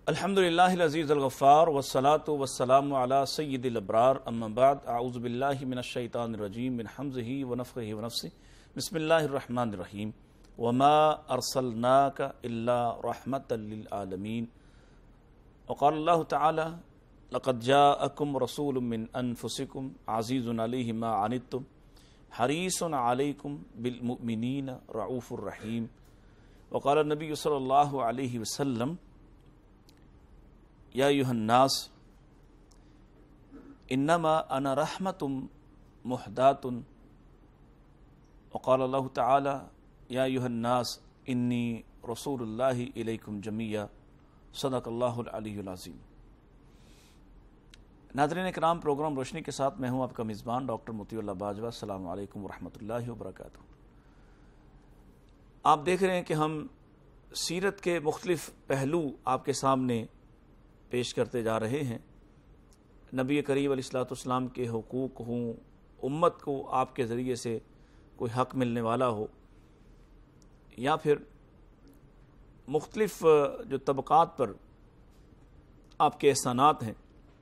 अल्हम्दुलिल्लाहिल अज़ीज़िल गफ़्फ़ार वस्सलातु वस्सलामु अला सय्यिदिल अबरार अम्मा बाद अऊज़ु बिल्लाहि मिनश शैतानिर रजीम मिन हम्ज़िहि व नफ़्ख़िहि व नफ़्सिहि बिस्मिल्लाहिर रहमानिर रहीम वमा अर्सलनाका इल्ला रहमतल लिल आलमीन व क़ाला अल्लाहु तआला लक़द जाअकुम रसूलुम मिन अनफुसिकुम अज़ीज़ुन अलैहि मा अनित्तुम हरीसुन अलैकुम बिल मुमिनीना रऊफ़ुर रहीम व क़ाला नबी सल्लल्लाहु अलैहि वसल्लम या अय्युहन्नास इन्नमा अना रहमतुम मुहदातुन वक़ाल अल्लाहु तआला या अय्युहन्नास इन्नी रसूलुल्लाहि इलैकुम जमीया सदक़ल्लाहुल अलीयुल अज़ीम। नाज़रीन इकराम, प्रोग्राम रोशनी के साथ मैं हूँ आपका मेज़बान डॉक्टर मोतीउल्लाह बाजवा। अस्सलामु अलैकुम वरहमतुल्लाहि वबरकातुहू। आप देख रहे हैं कि हम सीरत के मुख्तलिफ पहलू आपके सामने पेश करते जा रहे हैं। नबी करीम अलैहिस्सलाम के हुकूक हों, उम्मत को आपके ज़रिए से कोई हक़ मिलने वाला हो, या फिर मुख्तलिफ जो तबक़ात पर आपके एहसानात हैं,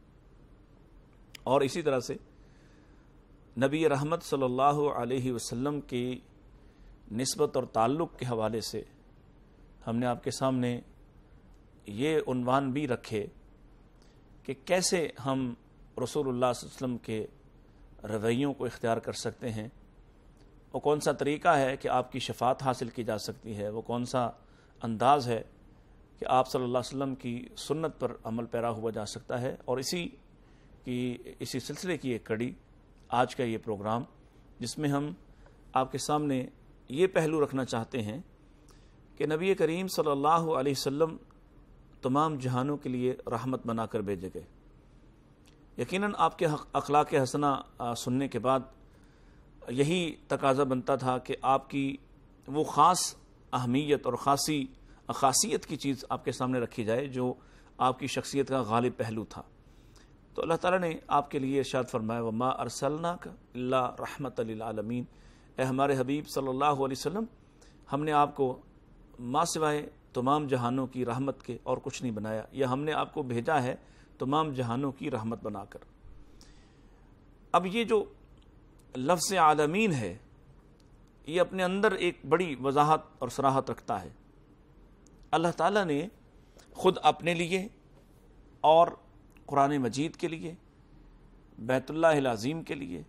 और इसी तरह से नबी रहमत सल्लल्लाहु अलैहि वसल्लम की निस्बत और ताल्लुक़ के हवाले से हमने आपके सामने ये उन्वान भी रखे कि कैसे हम रसूलुल्लाह सल्लल्लाहु अलैहि वसल्लम के रवैयों को इख्तियार कर सकते हैं, वो कौन सा तरीक़ा है कि आपकी शफ़ाअत हासिल की जा सकती है, वो कौन सा अंदाज़ है कि आप सल्लल्लाहु अलैहि वसल्लम की सुन्नत पर अमल पैरा हुआ जा सकता है। और इसी सिलसिले की एक कड़ी आज का ये प्रोग्राम, जिसमें हम आपके सामने ये पहलू रखना चाहते हैं कि नबी करीम सल्लल्लाहु अलैहि वसल्लम तमाम जहानों के लिए रहमत बनाकर भेजे गए। यकीनन आपके अखलाक हसना सुनने के बाद यही तकाजा बनता था कि आपकी वो ख़ास अहमियत और ख़ासियत की चीज़ आपके सामने रखी जाए जो आपकी शख्सियत का गालिब पहलू था। तो अल्लाह ताला ने आपके लिए इरशाद फरमाया, वमा अर्सलनाका इल्ला रहमतल लिल आलमीन, ए हमारे हबीब सल्लल्लाहु अलैहि वसल्लम, हमने आपको माँ सिवाय तमाम जहानों की रहमत के और कुछ नहीं बनाया, या हमने आपको भेजा है तमाम जहानों की रहमत बनाकर। अब ये जो लफ्ज़ आलमीन है, ये अपने अंदर एक बड़ी वजाहत और सराहत रखता है। अल्लाह ताला ने ख़ुद अपने लिए और कुरान मजीद के लिए, बैतुल्लाहिल अज़ीम के लिए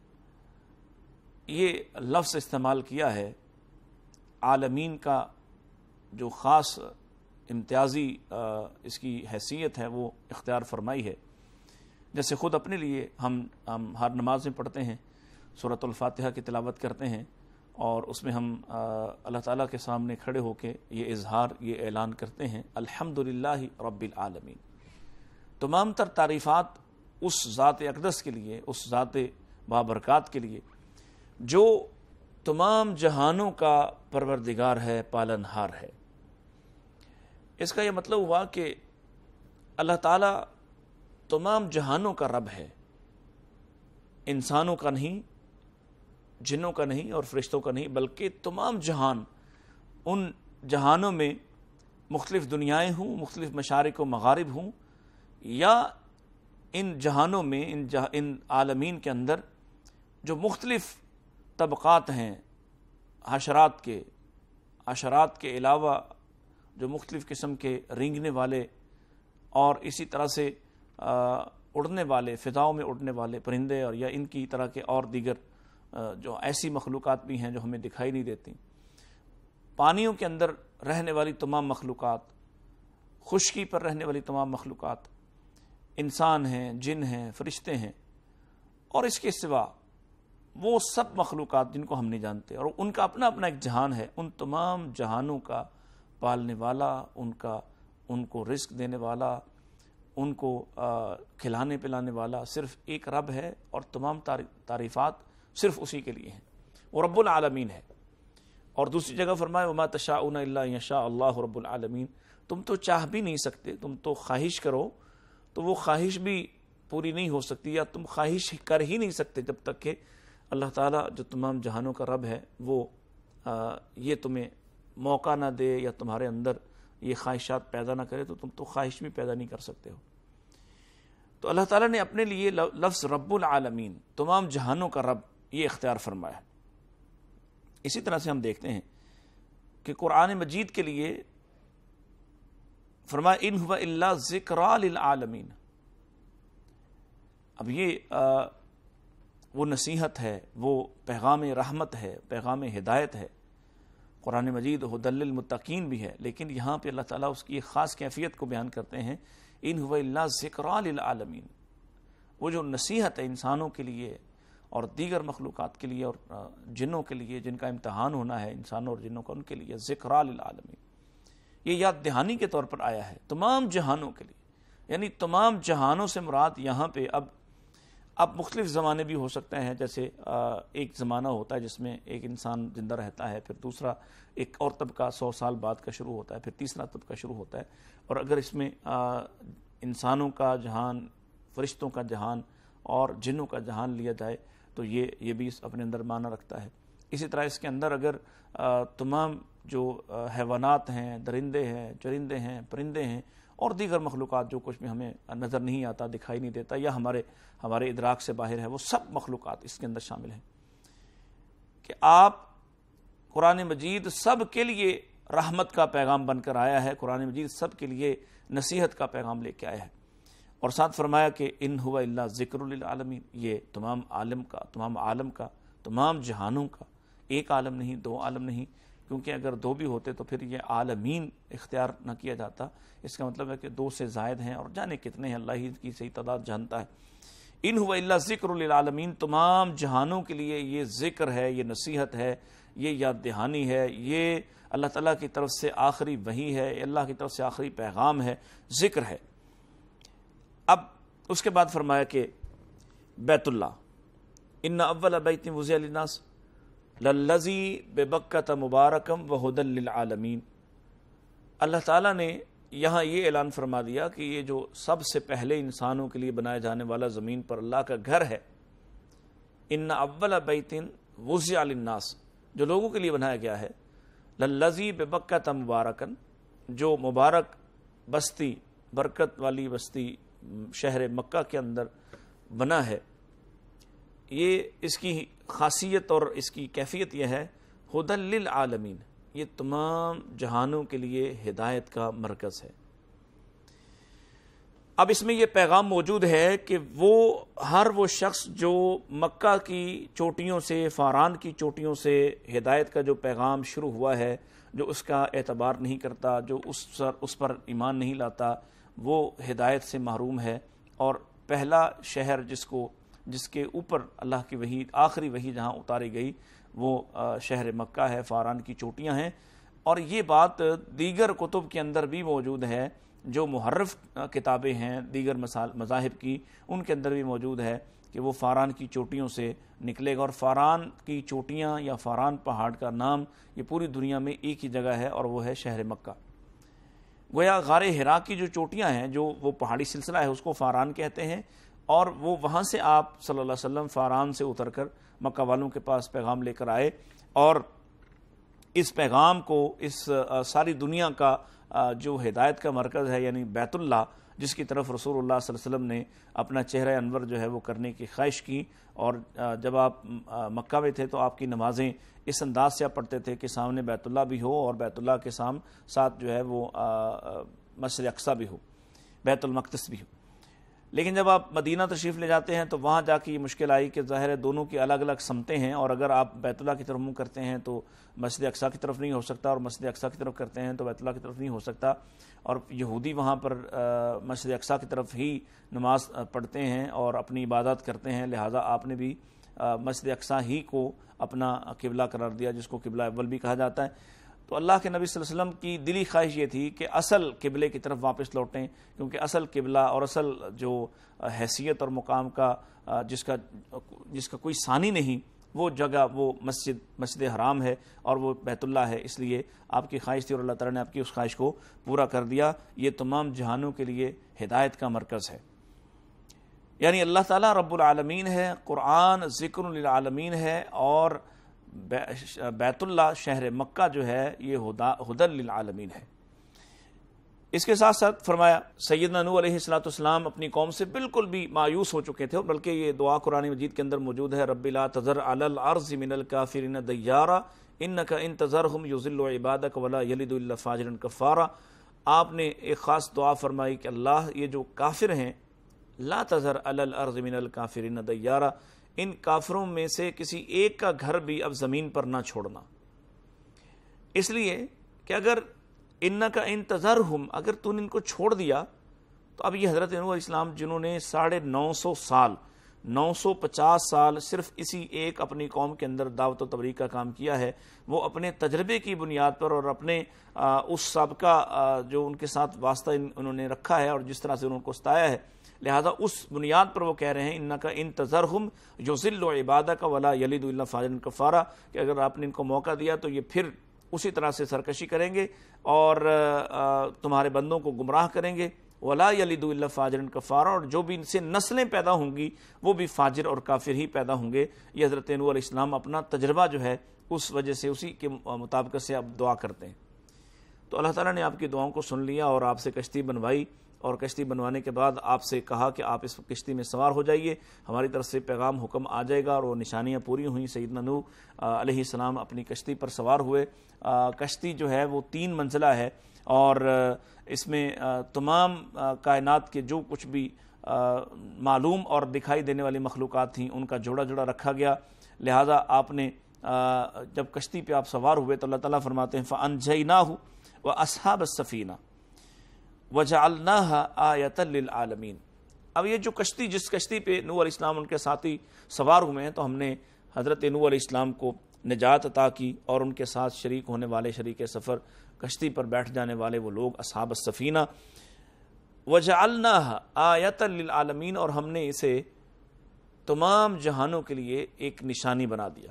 ये लफ्ज़ इस्तेमाल किया है। आलमीन का जो ख़ास इम्तियाज़ी इसकी हैसियत है वो इख्तियार फरमाई है। जैसे ख़ुद अपने लिए हम हर नमाज में पढ़ते हैं, सूरतुल फातिहा की तिलावत करते हैं, और उसमें हम अल्लाह ताला के सामने खड़े होकर ये इजहार, ये ऐलान करते हैं, अल्हम्दुलिल्लाहि रब्बिल आलमीन। तमाम तर तारीफ़ात उस ज़ात अक़दस के लिए, उस ज़ात बाबरकात के लिए जो तमाम जहानों का परवरदिगार है, पालनहार है। इसका यह मतलब हुआ कि अल्लाह ताला तमाम जहानों का रब है, इंसानों का नहीं, जिन्नों का नहीं और फरिश्तों का नहीं, बल्कि तमाम जहान, उन जहानों में मुख्तलिफ दुनियाएँ हों, मुख्तलिफ मशारिक व मगारिब हों, या इन जहानों में, इन आलमीन के अंदर जो मुख्तलिफ तबक़ात हैं हशरात के अलावा जो मुख्तलिफ किस्म के रेंगने वाले और इसी तरह से उड़ने वाले, फ़िज़ाओं में उड़ने वाले परिंदे, और या इनकी तरह के और दीगर जो ऐसी मखलूक़ात भी हैं जो हमें दिखाई नहीं देती, पानियों के अंदर रहने वाली तमाम मखलूक़ात, खुश्की पर रहने वाली तमाम मखलूक़ात, इंसान हैं, जिन हैं, फ़रिश्ते हैं, और इसके सिवा वो सब मखलूक़ात जिनको हम नहीं जानते, और उनका अपना अपना एक जहान है। उन तमाम जहानों का पालने वाला, उनको रिस्क देने वाला, उनको खिलाने पिलाने वाला सिर्फ़ एक रब है, और तमाम तारीफ़ात सिर्फ़ उसी के लिए हैं। वो रब्बुल आलमीन है। और दूसरी जगह फरमाया, वमा तशाऊना इल्ला यशा अल्लाहु रब्बुल आलमीन, तुम तो चाह भी नहीं सकते, तुम तो ख्वाहिश करो तो वो ख्वाहिश भी पूरी नहीं हो सकती, या तुम ख्वाहिश कर ही नहीं सकते जब तक कि अल्लाह ताला जो तमाम जहानों का रब है वो ये तुम्हें मौका ना दे, या तुम्हारे अंदर یہ خواہشات پیدا نہ کرے تو تم تو خواہش بھی پیدا نہیں کر سکتے ہو۔ تو اللہ تعالیٰ نے اپنے لیے لفظ رب العالمین، تمام جہانوں کا رب، یہ اختیار فرمایا ہے۔ اسی طرح سے ہم دیکھتے ہیں کہ قرآن مجید کے لیے فرمایا ان هو الا ذکری للعالمین۔ اب یہ وہ نصیحت ہے، وہ پیغام رحمت ہے، پیغام ہدایت ہے۔ قرآن مجید ھدی للمتقین بھی ہے، لیکن یہاں پہ اللہ تعالیٰ اس کی ایک خاص کیفیت کو بیان کرتے ہیں، ان هو الا ذکری للعالمین۔ وہ جو نصیحت ہے انسانوں کے لیے اور دیگر مخلوقات کے لیے اور جنوں کے لیے جن کا امتحان ہونا ہے، انسانوں اور جنوں کا، ان کے لیے ذکری للعالمین، یہ یاد دہانی کے طور پر آیا ہے تمام جہانوں کے لیے۔ یعنی تمام جہانوں سے مراد یہاں پہ اب مختلف زمانے بھی ہو سکتے ہیں، جیسے ایک زمانہ ہوتا ہے جس میں ایک انسان زندہ رہتا ہے، پھر دوسرا ایک اور طبقہ 100 سال بعد کا شروع ہوتا ہے، پھر تیسرا طبقہ شروع ہوتا ہے۔ اور اگر اس میں انسانوں کا جہان، فرشتوں کا جہان اور جنوں کا جہان لیا جائے تو یہ بھی اپنے اندر معنی رکھتا ہے۔ اسی طرح اس کے اندر اگر تمام جو حیوانات ہیں، درندے ہیں، چرندے ہیں، پرندے ہیں اور دیگر مخلوقات جو کچھ بھی ہمیں نظر نہیں آتا، دکھائی نہیں دیتا یا ہمارے ادراک سے باہر ہے، وہ سب مخلوقات اس کے اندر شامل ہیں، کہ آپ قرآن مجید سب کے لیے رحمت کا پیغام بن کر آیا ہے، قرآن مجید سب کے لیے نصیحت کا پیغام لے کے آیا ہے۔ اور ساتھ فرمایا کہ ان هو الا ذکر للعالمین، یہ تمام عالم کا، تمام جہانوں کا، ایک عالم نہیں، دو عالم نہیں، کیونکہ اگر دو بھی ہوتے تو پھر یہ عالمین اختیار نہ کیا جاتا۔ اس کا مطلب ہے کہ 2 سے زائد ہیں اور جانے کتنے ہیں، اللہ ہی کی صحیح تعداد جانتا ہے۔ ان هو الا ذکر للعالمین، تمام جہانوں کے لیے یہ ذکر ہے، یہ نصیحت ہے، یہ یاد دہانی ہے، یہ اللہ تعالیٰ کی طرف سے آخری وحی ہے، اللہ کی طرف سے آخری پیغام ہے، ذکر ہے۔ اب اس کے بعد فرمایا کہ بیت اللہ، ان اول بیت وضع للناس للذی ببکۃ مبارکم وہدی للعالمین۔ اللہ تعالیٰ نے یہاں یہ اعلان فرما دیا کہ یہ جو سب سے پہلے انسانوں کے لیے بنایا جانے والا زمین پر اللہ کا گھر ہے، ان اول بیت وضع للناس، جو لوگوں کے لیے بنایا گیا ہے، للذی ببکۃ مبارکن، جو مبارک بستی، برکت والی بستی شہر مکہ کے اندر بنا ہے۔ یہ اس کی خاصیت اور اس کی کیفیت یہ ہے، ھدی للعالمین، یہ تمام جہانوں کے لیے ہدایت کا مرکز ہے۔ اب اس میں یہ پیغام موجود ہے کہ ہر وہ شخص جو مکہ کی چوٹیوں سے، فاران کی چوٹیوں سے ہدایت کا جو پیغام شروع ہوا ہے، جو اس کا اعتبار نہیں کرتا، جو اس پر ایمان نہیں لاتا، وہ ہدایت سے محروم ہے۔ اور پہلا شہر جس کے اوپر اللہ کی وحی، آخری وحی جہاں اتاری گئی، وہ شہر مکہ ہے، فاران کی چوٹیاں ہیں۔ اور یہ بات دیگر کتب کے اندر بھی موجود ہے، جو محرف کتابیں ہیں دیگر مذاہب کی، ان کے اندر بھی موجود ہے کہ وہ فاران کی چوٹیوں سے نکلے گا۔ اور فاران کی چوٹیاں یا فاران پہاڑ کا نام یہ پوری دنیا میں ایک ہی جگہ ہے، اور وہ ہے شہر مکہ۔ گویا غار حرا کی جو چوٹیاں ہیں، جو وہ پہاڑی سلسلہ ہے، اس کو فاران کہتے ہیں، اور وہ وہاں سے آپ صلی اللہ علیہ وسلم فاران سے اتر کر مکہ والوں کے پاس پیغام لے کر آئے، اور اس پیغام کو اس ساری دنیا کا جو ہدایت کا مرکز ہے، یعنی بیت اللہ، جس کی طرف رسول اللہ صلی اللہ علیہ وسلم نے اپنا چہرہ انور جو ہے وہ کرنے کی خواہش کی۔ اور جب آپ مکہ میں تھے تو آپ کی نمازیں اس انداز سے آپ پڑھتے تھے کہ سامنے بیت اللہ بھی ہو اور بیت اللہ کے ساتھ جو ہے وہ مسجد اقصی بھی ہو، بیت المقدس بھی ہو۔ لیکن جب آپ مدینہ تشریف لے جاتے ہیں تو وہاں جا کے یہ مشکل آئی کہ ظاہر ہے دونوں کی الگ الگ سمتیں ہیں، اور اگر آپ بیت اللہ کی طرف منہ کرتے ہیں تو مسجد اقصی کی طرف نہیں ہو سکتا، اور مسجد اقصی کی طرف کرتے ہیں تو بیت اللہ کی طرف نہیں ہو سکتا۔ اور یہودی وہاں پر مسجد اقصی کی طرف ہی نماز پڑھتے ہیں اور اپنی عبادات کرتے ہیں، لہٰذا آپ نے بھی مسجد اقصی ہی کو اپنا قبلہ قرار دیا، جس کو قبلہ اول بھی کہا جاتا ہے۔ تو اللہ کے نبی صلی اللہ علیہ وسلم کی دلی خواہش یہ تھی کہ اصل قبلے کی طرف واپس لوٹیں، کیونکہ اصل قبلہ اور اصل جو حیثیت اور مقام کا جس کا کوئی ثانی نہیں، وہ جگہ وہ مسجد حرام ہے اور وہ بیت اللہ ہے۔ اس لیے آپ کی خواہش تھی اور اللہ تعالیٰ نے آپ کی اس خواہش کو پورا کر دیا۔ یہ تمام جہانوں کے لیے ہدایت کا مرکز ہے، یعنی اللہ تعالیٰ رب العالمین ہے، قرآن ذکر للعالمین ہے، اور بیت اللہ شہر مکہ جو ہے یہ ھدی للعالمین ہے۔ اس کے ساتھ ساتھ فرمایا سیدنا نوح علیہ السلام اپنی قوم سے بالکل بھی مایوس ہو چکے تھے، بلکہ یہ دعا قرآن مجید کے اندر موجود ہے، رب لا تذر علی الارض من الکافرین دیارا انک ان تذرہم یضلوا عبادک ولا یلدوا الا فاجرا کفارا۔ آپ نے ایک خاص دعا فرمائی کہ اللہ یہ جو کافر ہیں، لا تذر علی الارض من الکافرین دیارا، ان کافروں میں سے کسی ایک کا گھر بھی اب زمین پر نہ چھوڑنا، اس لیے کہ اگر انک ان تذرہم، اگر تو نے ان کو چھوڑ دیا تو اب یہ حضرت نوح علیہ السلام جنہوں نے 950 سال 950 سال صرف اسی ایک اپنی قوم کے اندر دعوت و تبلیغ کا کام کیا ہے، وہ اپنے تجربے کی بنیاد پر اور اپنے اس سابقہ جو ان کے ساتھ واسطہ انہوں نے رکھا ہے اور جس طرح سے انہوں کو ستایا ہے، لہذا اس بنیاد پر وہ کہہ رہے ہیں انک ان تذرہم یضلوا عبادک ولا یلدوا الا فاجرا کفارا، کہ اگر آپ نے ان کو موقع دیا تو یہ پھر اسی طرح سے سرکشی کریں گے اور تمہارے بندوں کو گمراہ کریں گے، ولا یلدوا الا فاجرا کفارا، اور جو بھی ان سے نسلیں پیدا ہوں گی وہ بھی فاجر اور کافر ہی پیدا ہوں گے۔ یہ حضرت نوح علیہ السلام اپنا تجربہ جو ہے اس وجہ سے اسی کے مطابق سے اب دعا کرتے ہیں۔ تو اللہ تعالیٰ نے آپ کی دعاؤں کو سن لیا اور آپ سے کشتی بنوائی، اور کشتی بنوانے کے بعد آپ سے کہا کہ آپ اس کشتی میں سوار ہو جائیے، ہماری طرف سے پیغام حکم آ جائے گا، اور وہ نشانیاں پوری ہوئیں۔ سیدنا نوح علیہ السلام اپنی کشتی پر سوار ہوئے۔ کشتی جو ہے وہ 3 منزلہ ہے، اور اس میں تمام کائنات کے جو کچھ بھی معلوم اور دکھائی دینے والی مخلوقات تھیں ان کا جوڑا جوڑا رکھا گیا۔ لہذا آپ نے جب کشتی پہ آپ سوار ہوئے تو اللہ تعالیٰ فرماتے ہیں فَأَنْجَيْنَاهُ وَأَصْحَابَ السَّفِينَةِ وَجَعَلْنَاهَا آیَةً لِلْعَالَمِينَ۔ اب یہ جو کشتی، جس کشتی پہ نوح علیہ السلام ان کے ساتھی سوار ہوئے ہیں، تو ہم نے حضرت نوح علیہ السلام کو نجات عطا کی، اور ان کے ساتھ شریک ہونے والے، شریک سفر، کشتی پر بیٹھ جانے والے وہ لوگ اصحاب السفینہ، وَجَعَلْنَاهَا آیَةً لِلْعَالَمِينَ، اور ہم نے اسے تمام جہانوں کے لیے ایک نشانی بنا دیا۔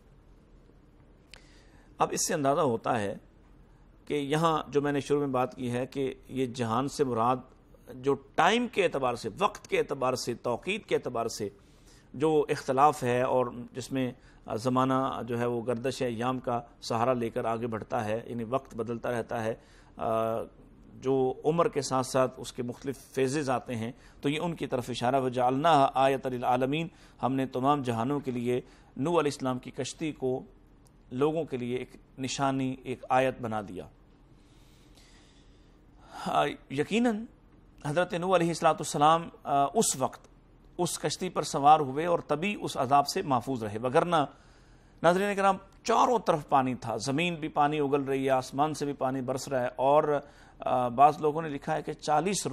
اب اس سے اندازہ ہوتا ہے کہ یہاں جو میں نے شروع میں بات کی ہے کہ یہ جہان سے مراد جو ٹائم کے اعتبار سے، وقت کے اعتبار سے، توقیت کے اعتبار سے جو اختلاف ہے، اور جس میں زمانہ جو ہے وہ گردش ایام کا سہارا لے کر آگے بڑھتا ہے، یعنی وقت بدلتا رہتا ہے، جو عمر کے ساتھ ساتھ اس کے مختلف فیزز آتے ہیں، تو یہ ان کی طرف اشارہ وَجَعَلْنَاهَا آیَةً لِلْعَالَمِينَ، ہم نے تمام جہانوں کے لیے نوح علیہ السلام کی کشتی کو لوگوں کے لیے ایک نشانی، ایک آیت بنا دیا۔ یقیناً حضرت نوح علیہ السلام اس وقت اس کشتی پر سوار ہوئے اور تبھی اس عذاب سے محفوظ رہے، وگرنہ ناظرین کرام چاروں طرف پانی تھا، زمین بھی پانی اگل رہی ہے، آسمان سے بھی پانی برس رہا ہے، اور بعض لوگوں نے لکھا ہے کہ 40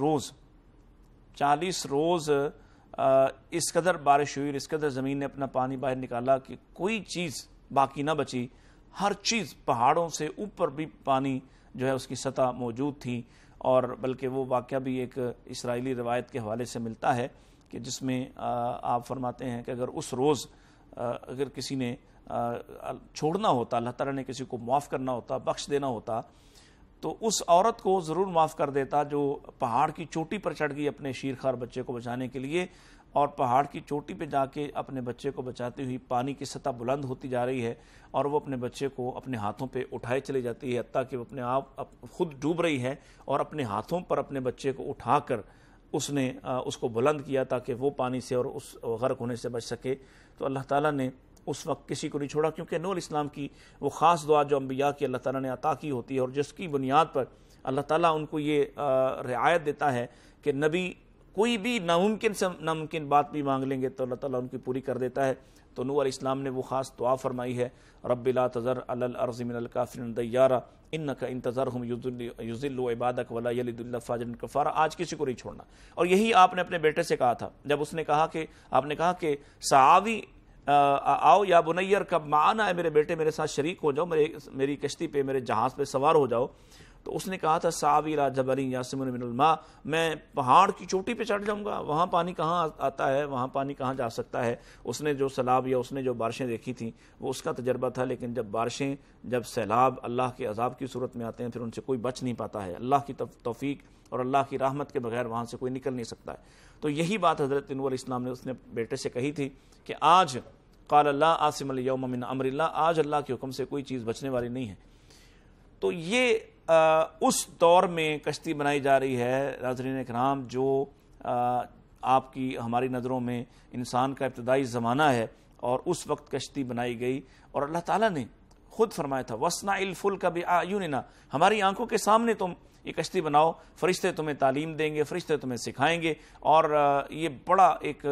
روز اس قدر بارش ہوئی اور اس قدر زمین نے اپنا پانی باہر نکالا کہ کوئی چیز باقی نہ بچی، ہر چیز، پہاڑوں سے اوپر بھی پانی جو ہے اس کی سطح موجود تھی، اور بلکہ وہ واقعہ بھی ایک اسرائیلی روایت کے حوالے سے ملتا ہے کہ جس میں آپ فرماتے ہیں کہ اگر اس روز اگر کسی نے چھوڑنا ہوتا، اللہ تعالیٰ نے کسی کو معاف کرنا ہوتا، بخش دینا ہوتا، تو اس عورت کو ضرور معاف کر دیتا جو پہاڑ کی چوٹی پر چڑھ گئی اپنے شیرخوار بچے کو بچانے کے لیے، اور پہاڑ کی چوٹی پہ جا کے اپنے بچے کو بچاتی ہوئی پانی کی سطح بلند ہوتی جا رہی ہے، اور وہ اپنے بچے کو اپنے ہاتھوں پہ اٹھائے چلی جاتی ہے، حتیٰ کہ وہ اپنے آپ خود ڈوب رہی ہے، اور اپنے ہاتھوں پر اپنے بچے کو اٹھا کر اس نے اس کو بلند کیا تاکہ وہ پانی سے اور اس غرق ہونے سے بچ سکے۔ تو اللہ تعالیٰ نے اس وقت کسی کو نہیں چھوڑا، کیونکہ نوح علیہ السلام کی وہ خاص دعا جو انبیاء کی اللہ تعالیٰ نے عطا کی ہوتی ہے، اور جس کی بنیاد پر اللہ تعالیٰ ان کو یہ رعایت دیتا ہے کہ نبی کوئی بھی ناممکن سے ناممکن بات بھی مانگ لیں گے تو اللہ تعالیٰ ان کی پوری کر دیتا ہے۔ تو نوح علیہ السلام نے وہ خاص دعا فرمائی ہے، رب لا تذر علی الارض من الکافرین دیارا انک ان تذرہم یضلوا عبادک ولا یلدوا الا فاجرا کفارا۔ آج کسی کو نہیں چھوڑنا، اور یہی آپ نے اپنے بیٹے سے کہا تھا جب اس نے کہا کہ آپ نے کہا کہ سعاوی آؤ یا بنی ارکب معنا، ہے میرے بیٹے میرے ساتھ شریک ہو جاؤ، میری کشتی پہ، میرے جہاز پہ سوار ہو جاؤ، تو اس نے کہا تھا سعاوی الی جبل یعصمنی من الماء، میں پہاڑ کی چوٹی پہ چڑھ جاؤں گا، وہاں پانی کہاں آتا ہے، وہاں پانی کہاں جا سکتا ہے۔ اس نے جو سیلاب یا اس نے جو بارشیں دیکھی تھیں وہ اس کا تجربہ تھا، لیکن جب بارشیں، جب سیلاب اللہ کے عذاب کی صورت میں آتے ہیں پھر ان سے کوئی بچ نہیں پاتا ہے، اللہ کی توفیق اور اللہ کی رحمت کے بغیر وہاں سے کوئی نکل نہیں سکتا ہے۔ تو یہی بات حضرت نوح علیہ السلام نے اس نے بیٹے سے کہی تھی کہ آج قال لا عاصم اليوم من امر اللہ، آج اللہ کے حکم سے کوئی چیز بچنے والی نہیں ہے۔ تو یہ اس دور میں کشتی بنائی جا رہی ہے ناظرین اکرام جو آپ کی ہماری نظروں میں انسان کا ابتدائی زمانہ ہے، اور اس وقت کشتی بنائی گئی، اور اللہ تعالیٰ نے خود فرمایا تھا وَاصْنَعِ الْفُلْكَ بِأَعْيُنِنَا، ہماری آنکھوں کے سامنے تم یہ کشتی بناؤ، فرشتے تمہیں تعلیم دیں گے، فرشتے تمہیں سکھائیں گے، اور یہ بڑا ایک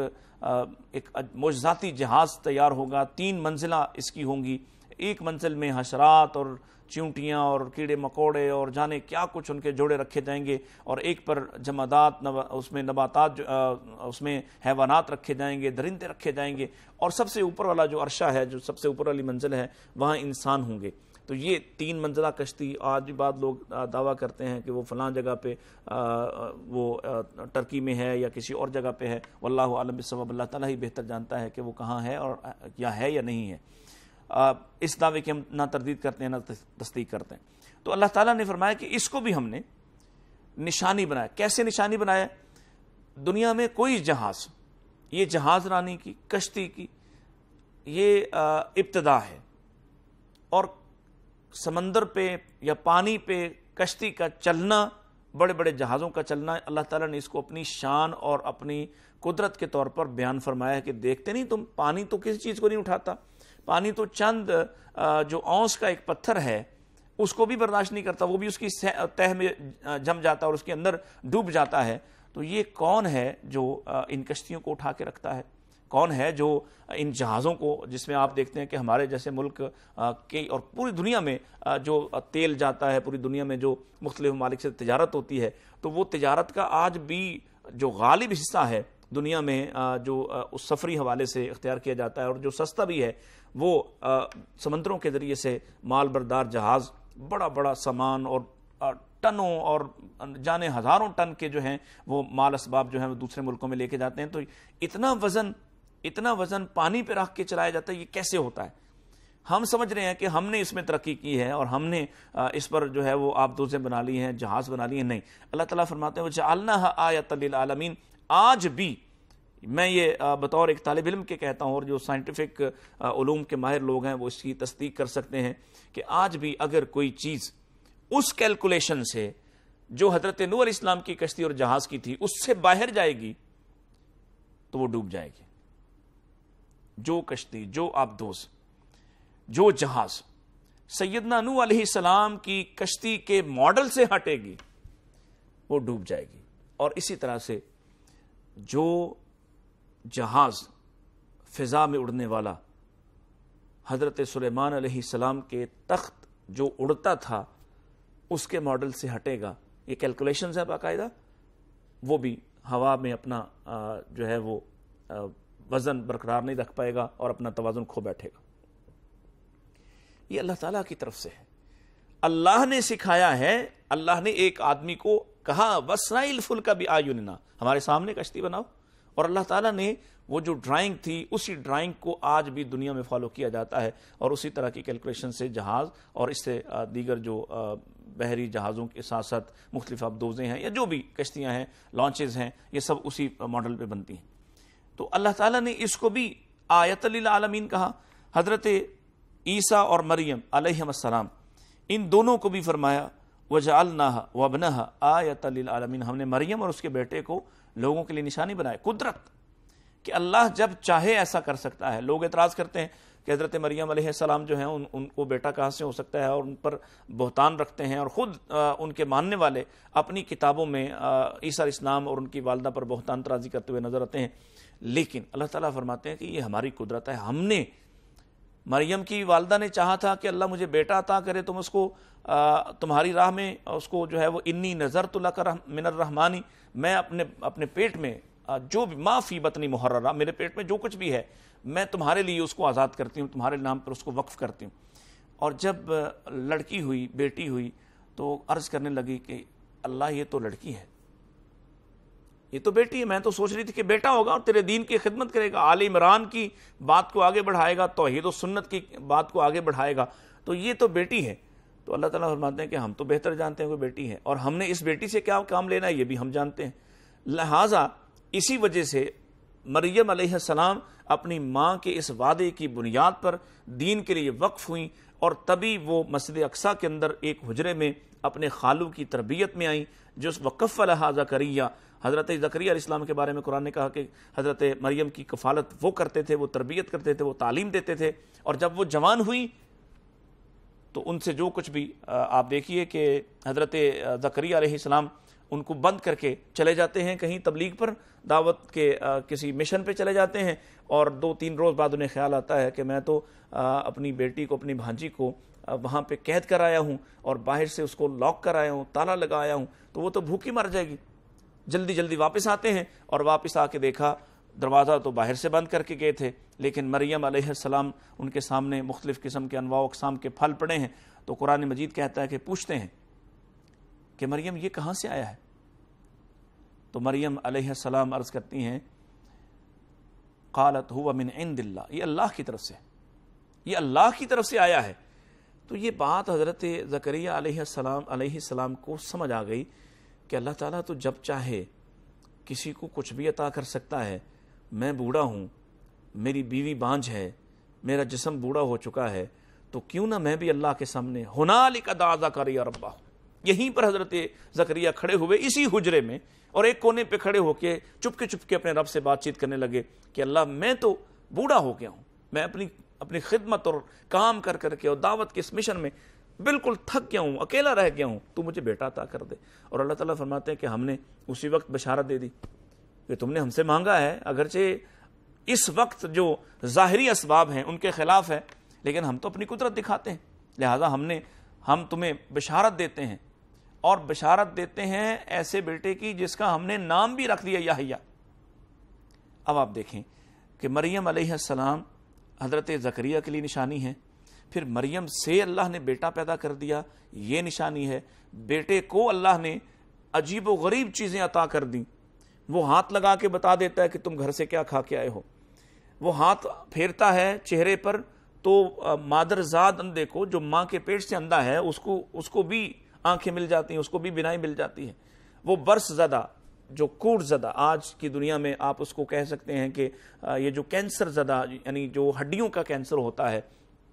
معجزاتی جہاز تیار ہوگا، 3 منزلہ اس کی ہوں گی، ایک منزل میں حشرات اور چیونٹیاں اور کیڑے مکوڑے اور جانے کیا کچھ ان کے جوڑے رکھے جائیں گے، اور ایک پر جمادات، اس میں نباتات، اس میں حیوانات رکھے جائیں گے، درندے رکھے جائیں گے، اور سب سے اوپر والا جو عرشہ ہے، جو سب سے اوپر والی منزل ہے، وہاں انسان ہوں گے۔ تو یہ 3 منزلہ کشتی، آج بھی بعض لوگ دعویٰ کرتے ہیں کہ وہ فلاں جگہ پہ وہ ٹرکی میں ہے یا کسی اور جگہ پہ ہے، واللہ اعلم بالصواب، اللہ تعالیٰ ہی بہتر جانتا ہے کہ وہ کہاں ہے اور یا ہے یا نہیں ہے۔ اس دعوے کی ہم نہ تردید کرتے ہیں نہ تصدیق کرتے ہیں۔ تو اللہ تعالیٰ نے فرمایا کہ اس کو بھی ہم نے نشانی بنایا۔ کیسے نشانی بنایا؟ دنیا میں کوئی جہاز، یہ جہاز رانی کی، کشتی کی یہ ابتدا ہے، اور سمندر پہ یا پانی پہ کشتی کا چلنا، بڑے بڑے جہازوں کا چلنا، اللہ تعالیٰ نے اس کو اپنی شان اور اپنی قدرت کے طور پر بیان فرمایا ہے کہ دیکھتے نہیں تم، پانی تو کسی چیز کو نہیں اٹھاتا، پانی تو چند جو اونس کا ایک پتھر ہے اس کو بھی برداشت نہیں کرتا، وہ بھی اس کی تہ میں جم جاتا ہے اور اس کے اندر ڈوب جاتا ہے۔ تو یہ کون ہے جو ان کشتیوں کو اٹھا کے رکھتا ہے؟ کون ہے جو ان جہازوں کو، جس میں آپ دیکھتے ہیں کہ ہمارے جیسے ملک کے اور پوری دنیا میں جو تیل جاتا ہے، پوری دنیا میں جو مختلف ممالک سے تجارت ہوتی ہے، تو وہ تجارت کا آج بھی جو غالب حصہ ہے دنیا میں جو اس سفری حوالے سے اختیار کیا جاتا ہے، اور جو سستا بھی ہے، وہ سمندروں کے ذریعے سے مال بردار جہاز، بڑا بڑا سامان اور ٹنوں اور جانے ہزاروں ٹن کے جو ہیں وہ مال اسباب جو ہیں وہ دوسرے ملکوں میں لے کے جاتے ہیں۔ تو اتنا وزن پانی پہ رکھ کے چلایا جاتا ہے، یہ کیسے ہوتا ہے؟ ہم سمجھ رہے ہیں کہ ہم نے اس میں ترقی کی ہے اور ہم نے اس پر جو ہے وہ آبدوزیں بنا لی ہیں، جہاز بنا لیے ہیں۔ نہیں، اللہ تعالیٰ فرماتے ہیں وَجَعَلْنَاهَا آیَةً لِلْعَالَمِينَ۔ آج بھی میں یہ بطور ایک طالب علم کے کہتا ہوں، اور جو سائنٹیفک علوم کے ماہر لوگ ہیں وہ اس کی تصدیق کر سکتے ہیں کہ آج بھی اگر کوئی چیز اس کیلکولیشن سے جو حضرت نوح علیہ السلام کی کشتی اور جہاز کی تھی اس سے باہر جائے گی تو وہ ڈوب جائے گی۔ جو کشتی، جو آبدوز، جو جہاز سیدنا نوح علیہ السلام کی کشتی کے ماڈل سے ہٹے گی وہ ڈوب جائے گی۔ اور اسی طرح سے جو جہاز فضا میں اڑنے والا حضرت سلیمان علیہ السلام کے تخت جو اڑتا تھا اس کے ماڈل سے ہٹے گا، یہ کیلکولیشنز ہے باقاعدہ، وہ بھی ہوا میں اپنا جو ہے وہ وزن برقرار نہیں رکھ پائے گا اور اپنا توازن کھو بیٹھے گا۔ یہ اللہ تعالیٰ کی طرف سے ہے، اللہ نے سکھایا ہے۔ اللہ نے ایک آدمی کو کہا وَاصْنَعِ الْفُلْكَ بِأَعْيُنِنَا، ہمارے سامنے کشتی بناؤ، اور اللہ تعالیٰ نے وہ جو ڈرائنگ تھی اسی ڈرائنگ کو آج بھی دنیا میں فالو کیا جاتا ہے، اور اسی طرح کی کیلکولیشن سے جہاز اور اس سے دیگر جو بحری جہازوں کے ساتھ ساتھ مختلف آبدوزیں ہیں یا جو بھی کشتیاں ہیں، لانچز ہیں، یہ سب اسی ماڈل پہ بنتی ہیں۔ تو اللہ تعالیٰ نے اس کو بھی آیۃ للعالمین کہا۔ حضرت عیسیٰ اور مریم علیہم السلام، ان دونوں کو بھی فرمایا وَجَعَلْنَاهَا وَابْنَهَا آیَةً لِلْعَالَمِينَ، ہم نے مریم اور اس کے بیٹے کو لوگوں کے لیے نشانی بنایا۔ قدرت کہ اللہ جب چاہے ایسا کر سکتا ہے۔ لوگ اعتراض کرتے ہیں کہ حضرت مریم علیہ السلام جو ہیں ان کو بیٹا کہاں سے ہو سکتا ہے، اور ان پر بہتان رکھتے ہیں، اور خود ان کے ماننے والے اپنی کتابوں میں عیسیٰ علیہ السلام اور ان کی والدہ پر بہتان ترازی کرتے ہوئے نظر آتے ہیں۔ لیکن اللہ تعالیٰ فرماتے ہیں کہ یہ ہماری قدرت ہے۔ ہم نے، مریم کی والدہ نے چاہا تھا کہ اللہ مجھے بیٹا عطا کرے، تم اس کو تمہاری راہ میں اس کو جو ہے وہ انی نظرت لک من الرحمانی، میں اپنے پیٹ میں جو بھی ما فی بطنی محررہ، میرے پیٹ میں جو کچھ بھی ہے میں تمہارے لیے اس کو آزاد کرتی ہوں، تمہارے نام پر اس کو وقف کرتی ہوں۔ اور جب لڑکی ہوئی، بیٹی ہوئی، تو عرض کرنے لگی کہ اللہ یہ تو لڑکی ہے، یہ تو بیٹی ہے، میں تو سوچ رہی تھی کہ بیٹا ہوگا اور تیرے دین کی خدمت کرے گا، آل عمران کی بات کو آگے بڑھائے گا، توحید و سنت کی بات کو آگے بڑھائے گا، تو یہ تو بیٹی ہے۔ تو اللہ تعالیٰ فرماتے ہیں کہ ہم تو بہتر جانتے ہیں کوئی بیٹی ہے، اور ہم نے اس بیٹی سے کیا کام لینا ہے یہ بھی ہم جانتے ہیں۔ لہٰذا اسی وجہ سے مریم علیہ السلام اپنی ماں کے اس وعدے کی بنیاد پر دین کے لیے وقف ہوئیں، اور تبھی وہ مسجد اقصیٰ کے اندر ایک حجرے میں اپنے خالو کی تربیت میں آئیں، جو وقف لہا زکریا، حضرت زکریا علیہ السلام کے بارے میں قرآن نے کہا کہ حضرت مریم کی کفالت وہ کرتے تھے، وہ تربیت کرتے تھے، وہ تعلیم دیتے تھے، اور جب وہ جوان ہوئی تو ان سے جو کچھ بھی آپ دیکھیے کہ حضرت زکریا علیہ السلام ان کو بند کر کے چلے جاتے ہیں کہیں تبلیغ پر، دعوت کے کسی مشن پہ چلے جاتے ہیں، اور 2-3 روز بعد انہیں خیال آتا ہے کہ میں تو اپنی بیٹی کو، اپنی بھانجی کو وہاں پہ قید کر آیا ہوں اور باہر سے اس کو لاک کر آیا ہوں، تالا لگا آیا ہوں، تو وہ تو بھوکی مر جائے گی۔ جلدی جلدی واپس آتے ہیں، اور واپس آ کے دیکھا دروازہ تو باہر سے بند کر کے گئے تھے، لیکن مریم علیہ السلام ان کے سامنے مختلف قسم کے انواع و اقسام کے پھل پڑے ہیں۔ تو قرآن مجید کہتا ہے کہ پوچھتے ہیں کہ مریم یہ کہاں سے آیا ہے؟ تو مریم علیہ السلام عرض کرتی ہیں قالت هو من عند اللہ، یہ اللہ کی طرف سے، یہ اللہ کی طرف سے آیا ہے۔ تو یہ بات حضرت زکریا علیہ السلام کو سمجھ آ گئی کہ اللہ تعالیٰ تو جب چاہے کسی کو کچھ بھی عطا کر سکتا ہے۔ میں بوڑھا ہوں، میری بیوی بانجھ ہے، میرا جسم بوڑھا ہو چکا ہے، تو کیوں نہ میں بھی اللہ کے سامنے ہنالک دعا زکریا ربہ، یہیں پر حضرت زکریا کھڑے ہوئے اسی حجرے میں، اور ایک کونے پہ کھڑے ہو کے چپکے اپنے رب سے بات چیت کرنے لگے کہ اللہ میں تو بوڑھا ہو گیا ہوں، میں اپنی خدمت اور کام کر کے اور دعوت کے اس مشن میں بالکل تھک گیا ہوں، اکیلا رہ گیا ہوں، تو مجھے بیٹا عطا کر دے۔ اور اللہ تعالیٰ فرماتے ہیں کہ ہم نے اسی وقت بشارت دے دی کہ تم نے ہم سے مانگا ہے، اگرچہ اس وقت جو ظاہری اسباب ہیں ان کے خلاف ہے، لیکن ہم تو اپنی قدرت دکھاتے ہیں، لہذا ہم تمہیں بشارت دیتے ہیں، اور بشارت دیتے ہیں ایسے بیٹے کی جس کا ہم نے نام بھی رکھ دیا یحییٰ۔ اب آپ دیکھیں کہ مریم علیہ السلام حضرت زکریا کے لیے نشانی ہے، پھر مریم سے اللہ نے بیٹا پیدا کر دیا، یہ نشانی ہے۔ بیٹے کو اللہ نے عجیب و غریب چیزیں عطا کر دیں، وہ ہاتھ لگا کے بتا دیتا ہے کہ تم گھر سے کیا کھا کے آئے ہو، وہ ہاتھ پھیرتا ہے چہرے پر تو مادرزاد اندھے کو، جو ماں کے پیٹ سے اندھا ہے، اس کو بھی آنکھیں مل جاتی ہیں، اس کو بھی بینائی مل جاتی ہے۔ وہ برس زدہ، جو کوڑ زدہ، آج کی دنیا میں آپ اس کو کہہ سکتے ہیں کہ یہ جو کینسر زدہ، یعنی جو ہڈیوں کا کینسر ہوتا ہے،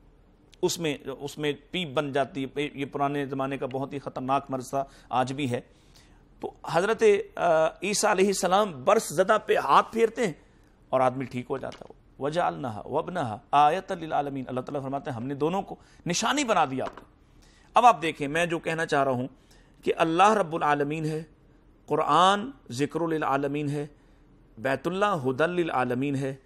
اس میں پیپ بن جاتی ہے، یہ پرانے زمانے کا بہت ہی خطرناک مرض تھا، آج بھی ہے۔ تو حضرت عیسیٰ علیہ السلام برس زدہ پہ ہاتھ پھیرتے ہیں اور آدمی ٹھیک ہو جاتا ہے۔ وَجَعَلْنَهَا وَابْنَهَا آیَةً لِلْعَالَمِينَ، اللہ تعالیٰ فرماتے ہیں ہم نے دونوں کو نشانی بنا دیا آپ کو۔ اب آپ دیکھیں، میں جو کہنا چاہ رہا ہوں کہ اللہ رب العالمین ہے، قرآن ذکر للعالمین ہے، بیت اللہ ہدی للعالمین ہے،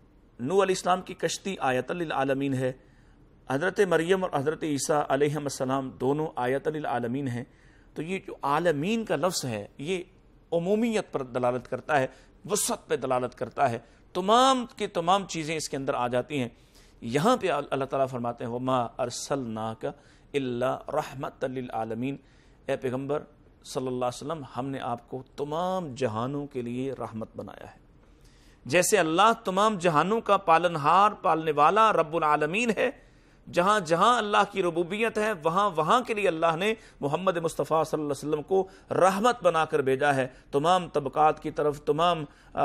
نوح علیہ السلام کی کشتی آیۃ للعالمین ہے، حضرت مریم اور حضرت عیسیٰ علیہ السلام دونوں آیۃ للعالمین ہیں۔ تو یہ جو عالمین کا لفظ ہے یہ عمومیت پر دلالت کرتا ہے، وسعت پہ دلالت کرتا ہے، تمام کی تمام چیزیں اس کے اندر آ جاتی ہیں۔ یہاں پہ اللہ تعالیٰ فرماتے ہیں وَمَا أَرْسَلْنَاكَ إِلَّا رَحْمَةً لِلْعَالَمِينَ، اے پیغمبر صلی اللہ علیہ وسلم، ہم نے آپ کو تمام جہانوں کے لیے رحمت بنایا ہے۔ جیسے اللہ تمام جہانوں کا پالنہار، پالنے والا رب العالمین ہے، جہاں جہاں اللہ کی ربوبیت ہے وہاں وہاں کے لیے اللہ نے محمد مصطفیٰ صلی اللہ علیہ وسلم کو رحمت بنا کر بھیجا ہے، تمام طبقات کی طرف، تمام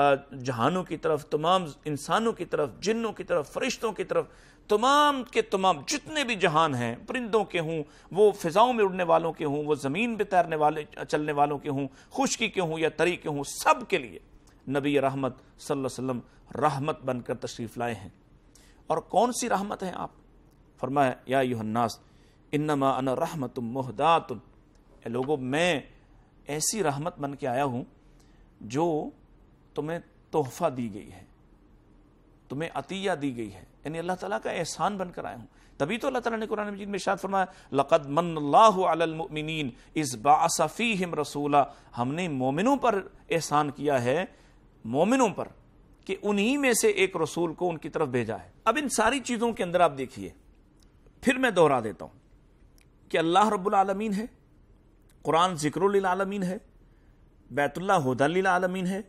جہانوں کی طرف، تمام انسانوں کی طرف، جنوں کی طرف، فرشتوں کی طرف، تمام کے تمام جتنے بھی جہان ہیں، پرندوں کے ہوں، وہ فضاؤں میں اڑنے والوں کے ہوں، وہ زمین پہ تیرنے والے چلنے والوں کے ہوں، خشکی کے ہوں یا تری کے ہوں، سب کے لیے نبی رحمت صلی اللہ علیہ وسلم رحمت بن کر تشریف لائے ہیں۔ اور کون سی رحمت ہیں آپ؟ فرمایا یا ایھا الناس انما انا رحمت مہدات، اے لوگو میں ایسی رحمت بن کے آیا ہوں جو تمہیں تحفہ دی گئی ہے، تمہیں عطیہ دی گئی ہے، یعنی اللہ تعالیٰ کا احسان بن کر آیا ہوں۔ تبھی تو اللہ تعالیٰ نے قرآن مجید میں ارشاد فرمایا لقد من اللہ علی المؤمنین اذ بعث فیہم رسولا، ہم نے مومنوں پر احسان کیا ہے، مومنوں پر، کہ انہی میں سے ایک رسول کو ان کی طرف بھیجا ہے۔ اب ان ساری چیزوں کے اندر آپ دیکھیے، پھر میں دوہرا دیتا ہوں کہ اللہ رب العالمین ہے، قرآن ذکر للعالمین ہے، بیت اللہ ہدی للعالمین ہے،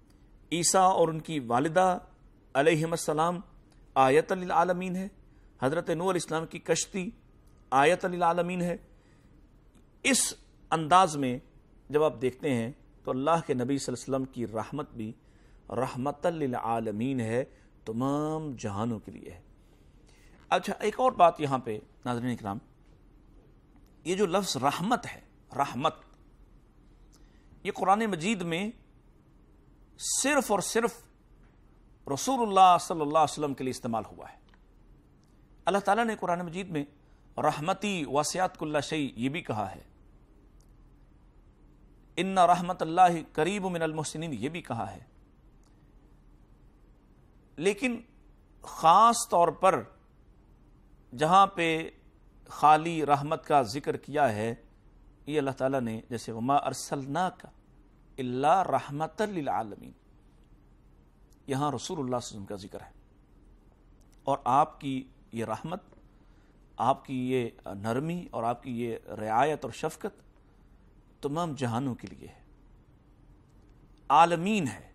عیسیٰ اور ان کی والدہ علیہم السلام آیۃ للعالمین ہے، حضرت نوح علیہ السلام کی کشتی آیۃ للعالمین ہے۔ اس انداز میں جب آپ دیکھتے ہیں تو اللہ کے نبی صلی اللہ علیہ وسلم کی رحمت بھی رحمت للعالمین ہے، تمام جہانوں کے لیے ہے۔ اچھا ایک اور بات یہاں پہ ناظرین اکرام، یہ جو لفظ رحمت ہے، رحمت، یہ قرآن مجید میں صرف اور صرف رسول اللہ صلی اللہ علیہ وسلم کے لیے استعمال ہوا ہے۔ اللہ تعالیٰ نے قرآن مجید میں رحمتی واسعت کل شیء یہ بھی کہا ہے، ان رحمت اللہ قریب من المحسنین یہ بھی کہا ہے، لیکن خاص طور پر جہاں پہ خالی رحمت کا ذکر کیا ہے یہ اللہ تعالیٰ نے، جیسے وما ارسلناک الا رحمتا للعالمین، یہاں رسول اللہ صلی اللہ علیہ وسلم کا ذکر ہے، اور آپ کی یہ رحمت، آپ کی یہ نرمی اور آپ کی یہ رعایت اور شفقت تمام جہانوں کے لیے ہے، عالمین ہے،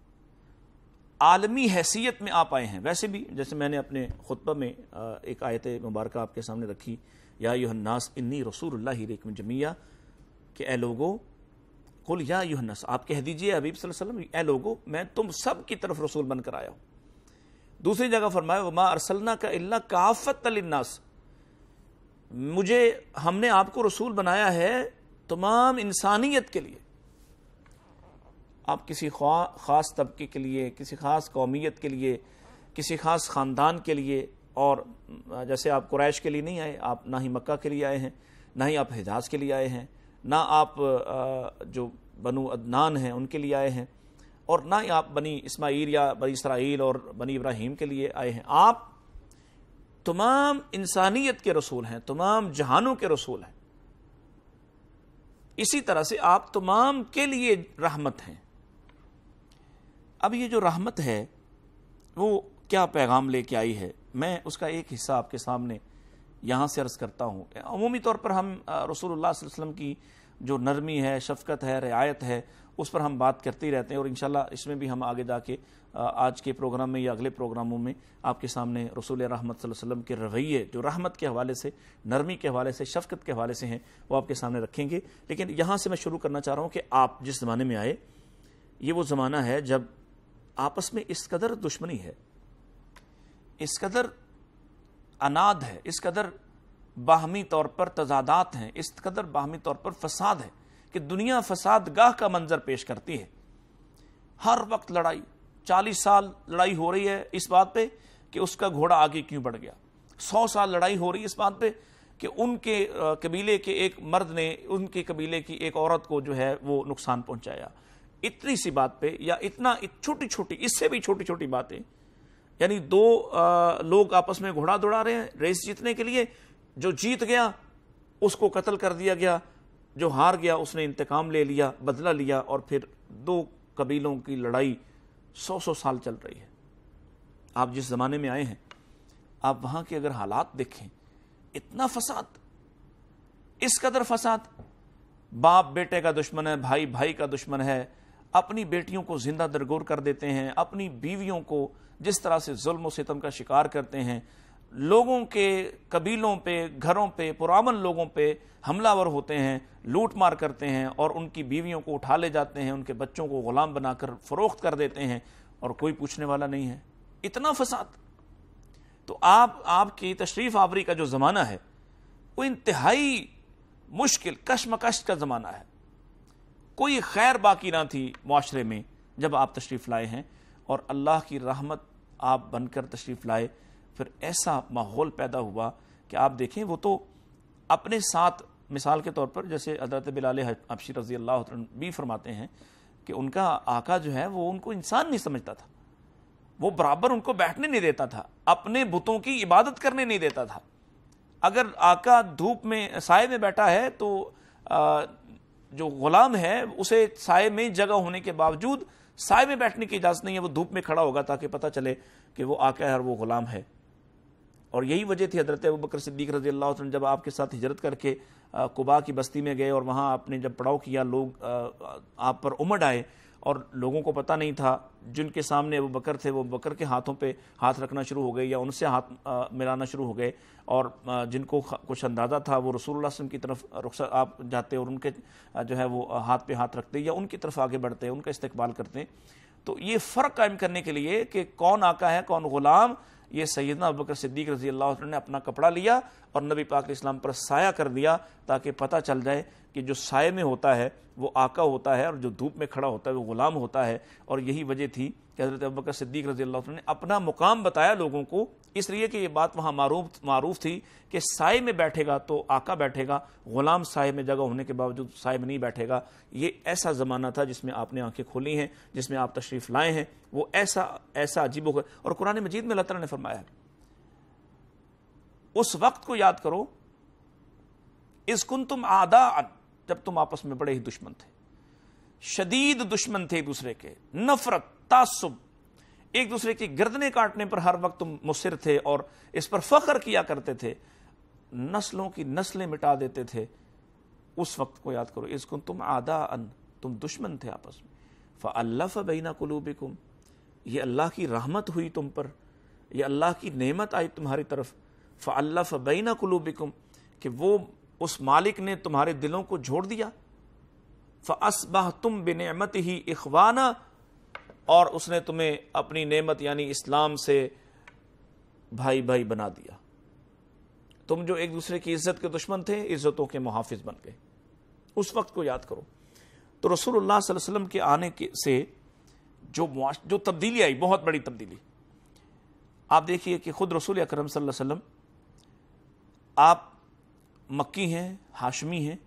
عالمی حیثیت میں آپ آئے ہیں۔ ویسے بھی جیسے میں نے اپنے خطبہ میں ایک آیت مبارکہ آپ کے سامنے رکھی، یا ایھا الناس انی رسول اللہ الیکم جمیعا، کہ اے لوگو، قل یا ایھا الناس، آپ کہہ دیجئے حبیب صلی اللہ علیہ وسلم، اے لوگو میں تم سب کی طرف رسول بن کر آیا ہوں۔ دوسری جگہ فرمایا وما ارسلناک الا کافۃ للناس، ہم نے آپ کو رسول بنایا ہے تمام انسانیت کے لیے۔ آپ کسی خاص طبقے کے لیے، کسی خاص قومیت کے لیے، کسی خاص خاندان کے لیے، اور جیسے آپ قریش کے لیے نہیں آئے، آپ نہ ہی مکہ کے لیے آئے ہیں، نہ ہی آپ حجاز کے لیے آئے ہیں، نہ آپ جو بنو عدنان ہیں ان کے لیے آئے ہیں، اور نہ ہی آپ بنی اسماعیل یا بنی اسرائیل اور بنی ابراہیم کے لیے آئے ہیں۔ آپ تمام انسانیت کے رسول ہیں، تمام جہانوں کے رسول ہیں۔ اسی طرح سے آپ تمام کے لیے رحمت ہیں۔ اب یہ جو رحمت ہے وہ کیا پیغام لے کے آئی ہے، میں اس کا ایک حصہ آپ کے سامنے یہاں سے عرض کرتا ہوں۔ عمومی طور پر ہم رسول اللہ صلی اللہ علیہ وسلم کی جو نرمی ہے، شفقت ہے، رعایت ہے، اس پر ہم بات کرتے ہی رہتے ہیں، اور انشاءاللہ اس میں بھی ہم آگے جا کے آج کے پروگرام میں یا اگلے پروگراموں میں آپ کے سامنے رسول رحمت صلی اللہ علیہ وسلم کے رویے جو رحمت کے حوالے سے، نرمی کے حوالے سے، شفقت کے حوالے سے ہیں، وہ آپ کے سامنے رکھیں گے۔ لیکن یہاں سے میں شروع کرنا چاہ رہا ہوں کہ آپ جس زمانے میں آئے، یہ وہ زمانہ ہے جب آپس میں اس قدر دشمنی ہے، اس قدر اناد ہے، اس قدر باہمی طور پر تضادات ہیں، اس قدر باہمی طور پر فساد ہے کہ دنیا فساد گاہ کا منظر پیش کرتی ہے۔ ہر وقت لڑائی، 40 سال لڑائی ہو رہی ہے اس بات پہ کہ اس کا گھوڑا آگے کیوں بڑھ گیا، 100 سال لڑائی ہو رہی ہے اس بات پہ کہ ان کے قبیلے کے ایک مرد نے ان کے قبیلے کی ایک عورت کو جو ہے وہ نقصان پہنچایا۔ اتنی سی بات پہ، یا اتنا چھوٹی چھوٹی، اس سے بھی چھوٹی چھوٹی باتیں، یعنی دو لوگ آپس میں گھوڑا دوڑا رہے ہیں ریس جیتنے کے لیے، جو جیت گیا اس کو قتل کر دیا گیا، جو ہار گیا اس نے انتقام لے لیا، بدلہ لیا، اور پھر دو قبیلوں کی لڑائی 100 سال چل رہی ہے۔ آپ جس زمانے میں آئے ہیں، آپ وہاں کے اگر حالات دیکھیں، اتنا فساد، اس قدر فساد، باپ بیٹے کا دشمن ہے، بھائی بھائی کا دشمن ہے، اپنی بیٹیوں کو زندہ درگور کر دیتے ہیں، اپنی بیویوں کو جس طرح سے ظلم و ستم کا شکار کرتے ہیں، لوگوں کے قبیلوں پہ، گھروں پہ، پرامن لوگوں پہ حملہ ور ہوتے ہیں، لوٹ مار کرتے ہیں، اور ان کی بیویوں کو اٹھا لے جاتے ہیں، ان کے بچوں کو غلام بنا کر فروخت کر دیتے ہیں، اور کوئی پوچھنے والا نہیں ہے۔ اتنا فساد۔ تو آپ کی تشریف آوری کا جو زمانہ ہے وہ انتہائی مشکل، کشمکش کا زمانہ ہے۔ کوئی خیر باقی نہ تھی معاشرے میں جب آپ تشریف لائے ہیں، اور اللہ کی رحمت آپ بن کر تشریف لائے، پھر ایسا ماحول پیدا ہوا کہ آپ دیکھیں، وہ تو اپنے ساتھ، مثال کے طور پر جیسے حضرت بلال حبشی رضی اللہ عنہ بھی فرماتے ہیں کہ ان کا آقا جو ہے وہ ان کو انسان نہیں سمجھتا تھا، وہ برابر ان کو بیٹھنے نہیں دیتا تھا، اپنے بتوں کی عبادت کرنے نہیں دیتا تھا۔ اگر آقا دھوپ میں سائے میں بیٹھا ہے تو جو غلام ہے اسے سائے میں جگہ ہونے کے باوجود سائے میں بیٹھنے کی اجازت نہیں ہے، وہ دھوپ میں کھڑا ہوگا تاکہ پتہ چلے کہ وہ آقا ہے اور وہ غلام ہے۔ اور یہی وجہ تھی حضرت ابوبکر صدیق رضی اللہ عنہ جب آپ کے ساتھ ہجرت کر کے قباء کی بستی میں گئے، اور وہاں آپ نے جب پڑاؤ کیا، لوگ آپ پر امڑ آئے، اور لوگوں کو پتہ نہیں تھا، جن کے سامنے ابو بکر تھے وہ بکر کے ہاتھوں پہ ہاتھ رکھنا شروع ہو گئے یا ان سے ہاتھ ملانا شروع ہو گئے، اور جن کو کچھ اندازہ تھا وہ رسول اللہ صلی اللہ علیہ وسلم کی طرف رخصت آپ جاتے اور ان کے جو ہے وہ ہاتھ پہ ہاتھ رکھتے یا ان کی طرف آگے بڑھتے، ان کا استقبال کرتے۔ تو یہ فرق قائم کرنے کے لیے کہ کون آقا ہے کون غلام، یہ سیدنا ابوبکر صدیق رضی اللہ عنہ نے اپنا کپڑا لیا اور نبی پاک علیہ السلام پر سایہ کر دیا تاکہ پتہ چل جائے کہ جو سائے میں ہوتا ہے وہ آقا ہوتا ہے اور جو دھوپ میں کھڑا ہوتا ہے وہ غلام ہوتا ہے. اور یہی وجہ تھی کہ حضرت ابوبکر صدیق رضی اللہ عنہ نے اپنا مقام بتایا لوگوں کو، اس لیے کہ یہ بات وہاں معروف تھی کہ سائے میں بیٹھے گا تو آقا بیٹھے گا، غلام سائے میں جگہ ہونے کے باوجود سائے میں نہیں بیٹھے گا. یہ ایسا زمانہ تھا جس میں آپ نے آنکھیں کھولی ہیں، جس میں آپ تشریف لائے ہیں، وہ ایسا عجیب ہو. اور قرآن مجید میں اللہ تعالیٰ نے فرمایا ہے اس وقت کو یاد کرو اذ کنتم اعداء، جب تم آپس میں بڑے ہی دشمن تھے، شدید دشمن تھے ایک دوسرے کے، نفرت، تعصب، ایک دوسرے کی گردنیں کاٹنے پر ہر وقت تم مصر تھے اور اس پر فخر کیا کرتے تھے، نسلوں کی نسلیں مٹا دیتے تھے. اس وقت کو یاد کرو اذ کنتم اعداء، تم دشمن تھے آپس میں، فألف بین قلوبکم، یہ اللہ کی رحمت ہوئی تم پر، یہ اللہ کی نعمت آئی تمہاری طرف. فألف بین قلوبکم، کہ وہ اس مالک نے تمہارے دلوں کو جوڑ دیا. فأصبحتم بنعمتہ اخوانا، اور اس نے تمہیں اپنی نعمت یعنی اسلام سے بھائی بھائی بنا دیا. تم جو ایک دوسرے کی عزت کے دشمن تھے عزتوں کے محافظ بن گئے. اس وقت کو یاد کرو. تو رسول اللہ صلی اللہ علیہ وسلم کے آنے سے جو تبدیلی آئی، بہت بڑی تبدیلی. آپ دیکھیے کہ خود رسول اکرم صلی اللہ علیہ وسلم، آپ مکی ہیں، ہاشمی ہیں،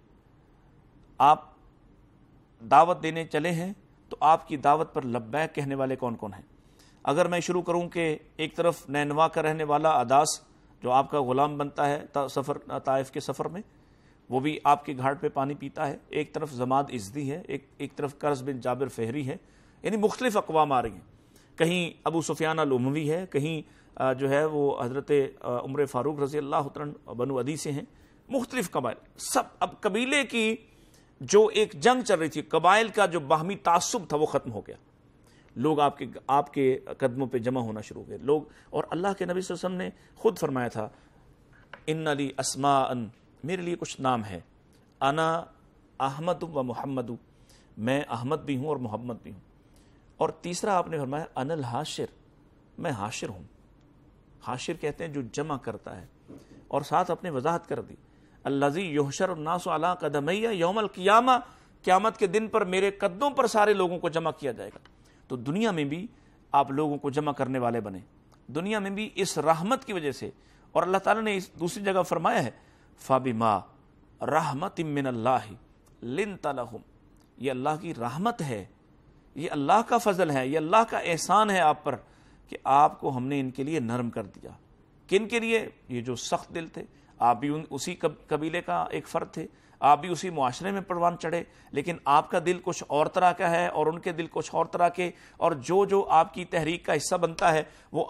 آپ دعوت دینے چلے ہیں تو آپ کی دعوت پر لبیک کہنے والے کون کون ہیں؟ اگر میں شروع کروں کہ ایک طرف نینوا کا رہنے والا عداس جو آپ کا غلام بنتا ہے طائف کے سفر میں، وہ بھی آپ کے گھاٹ پہ پانی پیتا ہے. ایک طرف زماد ازدی ہے، ایک طرف قرظ بن جابر فہری ہے. یعنی مختلف اقوام آ رہی ہیں. کہیں ابو سفیان الاموی ہے، کہیں جو ہے وہ حضرت عمر فاروق رضی اللہ عنہ بنو عدی سے ہیں. مختلف قبائل، سب اب قبیلے کی جو ایک جنگ چل رہی تھی، قبائل کا جو باہمی تعصب تھا وہ ختم ہو گیا. لوگ آپ کے قدموں پہ جمع ہونا شروع ہوئے لوگ. اور اللہ کے نبی صلی اللہ علیہ وسلم نے خود فرمایا تھا ان لی اسماء، میرے لیے کچھ نام ہے، انا احمد و محمد، میں احمد بھی ہوں اور محمد بھی ہوں. اور تیسرا آپ نے فرمایا انا الحاشر، میں حاشر ہوں. حاشر کہتے ہیں جو جمع کرتا ہے. اور ساتھ اپنے وضاحت کر دی الذی یحشر الناس علی قدمی یوم القیامہ، قیامت کے دن پر میرے قدموں پر سارے لوگوں کو جمع کیا جائے گا. تو دنیا میں بھی آپ لوگوں کو جمع کرنے والے بنے، دنیا میں بھی اس رحمت کی وجہ سے. اور اللہ تعالیٰ نے اس دوسری جگہ فرمایا ہے فَبِمَا رَحْمَةٍ مِّنَ اللَّهِ لِنْتَ لَهُمْ، یہ اللہ کی رحمت ہے، یہ اللہ کا فضل ہے، یہ اللہ کا احسان ہے آپ پر کہ آپ کو ہم نے ان کے لیے نرم کر دیا. کن کے لیے؟ یہ جو سخت دل تھے. آپ بھی اسی قبیلے کا ایک فرد تھے، آپ بھی اسی معاشرے میں پروان چڑھے، لیکن آپ کا دل کچھ اور طرح کا ہے اور ان کے دل کچھ اور طرح کے. اور جو آپ کی تحریک کا حصہ بنتا ہے وہ